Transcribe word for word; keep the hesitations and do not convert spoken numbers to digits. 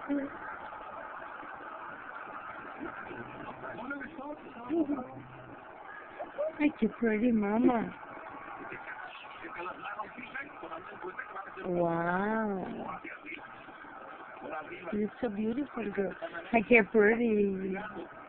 Ay, qué pretty, mama. Wow. You're so beautiful, girl. Ay, qué pretty.